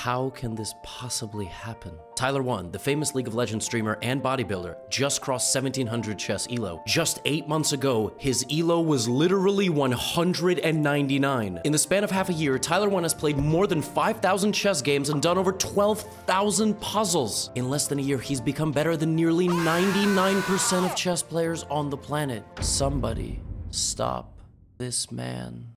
How can this possibly happen? Tyler 1, the famous League of Legends streamer and bodybuilder, just crossed 1700 chess elo. Just 8 months ago, his elo was literally 199. In the span of half a year, Tyler 1 has played more than 5,000 chess games and done over 12,000 puzzles. In less than a year, he's become better than nearly 99% of chess players on the planet. Somebody stop this man.